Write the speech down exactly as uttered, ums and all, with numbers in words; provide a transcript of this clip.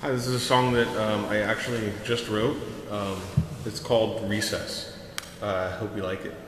Hi, this is a song that um, I actually just wrote. Um, it's called Recess. Uh, I hope you like it.